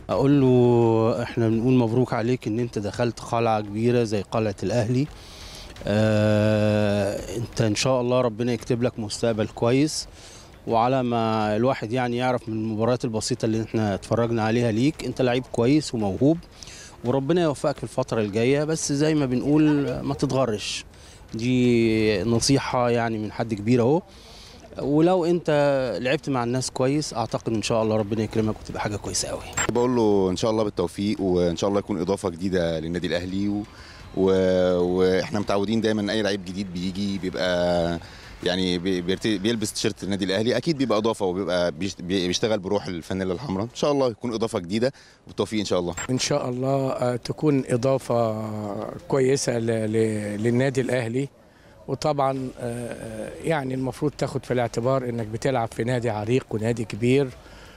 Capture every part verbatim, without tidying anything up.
اقول له احنا بنقول مبروك عليك ان انت دخلت قلعه كبيره زي قلعه الاهلي. اه انت ان شاء الله ربنا يكتب لك مستقبل كويس، وعلى ما الواحد يعني يعرف من المباريات البسيطه اللي احنا اتفرجنا عليها ليك، انت لعيب كويس وموهوب، وربنا يوفقك في الفتره الجايه. بس زي ما بنقول ما تتغرش، دي نصيحه يعني من حد كبير اهو. ولو انت لعبت مع الناس كويس، اعتقد ان شاء الله ربنا يكرمك وتبقى حاجه كويسه قوي. بقول له ان شاء الله بالتوفيق، وان شاء الله يكون اضافه جديده للنادي الاهلي، و... و... واحنا متعودين دايما اي لعيب جديد بيجي بيبقى يعني بيرت... بيلبس تيشيرت النادي الاهلي، اكيد بيبقى اضافه وبيبقى بيشتغل بروح الفانيلا الحمراء. ان شاء الله يكون اضافه جديده بالتوفيق ان شاء الله. ان شاء الله تكون اضافه كويسه ل... ل... للنادي الاهلي. وطبعا يعني المفروض تاخد في الاعتبار انك بتلعب في نادي عريق ونادي كبير،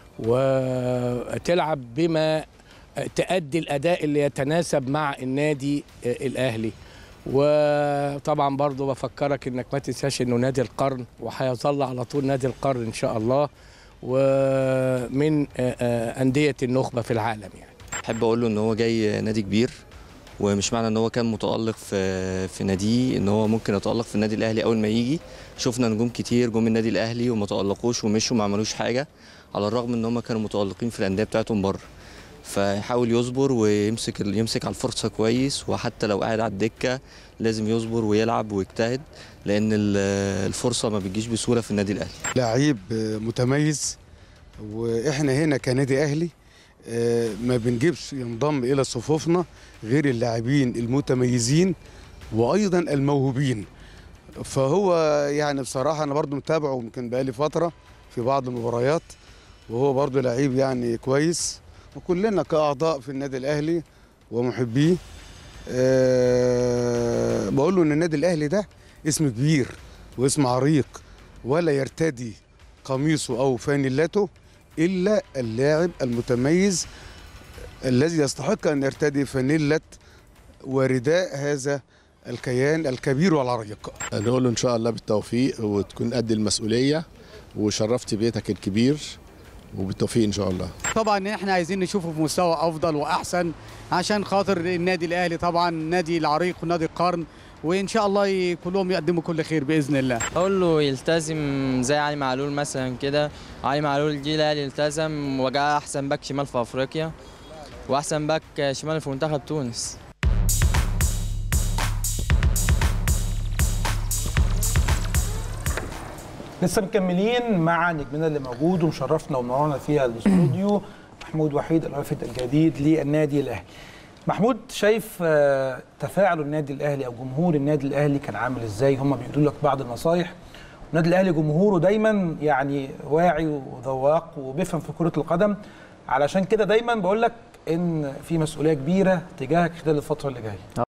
وتلعب بما تأدي الأداء اللي يتناسب مع النادي الأهلي. وطبعا برضو بفكرك انك ما تنساش انه نادي القرن، وهيظل على طول نادي القرن ان شاء الله، ومن أندية النخبة في العالم. يعني احب اقول له ان هو جاي نادي كبير، ومش معنى ان هو كان متألق في في ناديه ان هو ممكن يتألق في النادي الاهلي اول ما يجي. شفنا نجوم كتير جم النادي الاهلي وما تألقوش ومشوا ما عملوش حاجه، على الرغم ان هم كانوا متألقين في الانديه بتاعتهم بره. فيحاول يصبر ويمسك يمسك على الفرصه كويس، وحتى لو قاعد على الدكه لازم يصبر ويلعب ويجتهد، لان الفرصه ما بتجيش بسهوله في النادي الاهلي. لعيب متميز، واحنا هنا كنادي اهلي ما بنجيبش ينضم الى صفوفنا غير اللاعبين المتميزين وايضا الموهوبين. فهو يعني بصراحه انا برضو متابعه يمكن بقالي فتره في بعض المباريات، وهو برضو لعيب يعني كويس، وكلنا كاعضاء في النادي الاهلي ومحبيه أه بقول له ان النادي الاهلي ده اسم كبير واسم عريق، ولا يرتدي قميصه او فانيلته الا اللاعب المتميز الذي يستحق ان يرتدي فانيله ورداء هذا الكيان الكبير والعريق. نقول له ان شاء الله بالتوفيق، وتكون قد المسؤوليه، وشرفت بيتك الكبير، وبالتوفيق ان شاء الله. طبعا احنا عايزين نشوفه في مستوى افضل واحسن عشان خاطر النادي الاهلي، طبعا نادي العريق ونادي القرن، وان شاء الله كلهم يقدموا كل خير باذن الله. اقول له يلتزم زي علي معلول مثلا كده. علي معلول جه الاهلي التزم وجاء احسن باك شمال في افريقيا، واحسن باك شمال في منتخب تونس. لسه مكملين مع نجمنا اللي موجود ومشرفنا ومنورنا فيها الاستوديو، محمود وحيد الوافد الجديد للنادي الاهلي. محمود، شايف تفاعل النادي الاهلي او جمهور النادي الاهلي كان عامل ازاي؟ هم بيقولوا لك بعض النصايح، والنادي الاهلي جمهوره دايما يعني واعي وذواق وبيفهم في كرة القدم، علشان كده دايما بقول لك ان في مسؤولية كبيرة تجاهك خلال الفترة اللي جاية.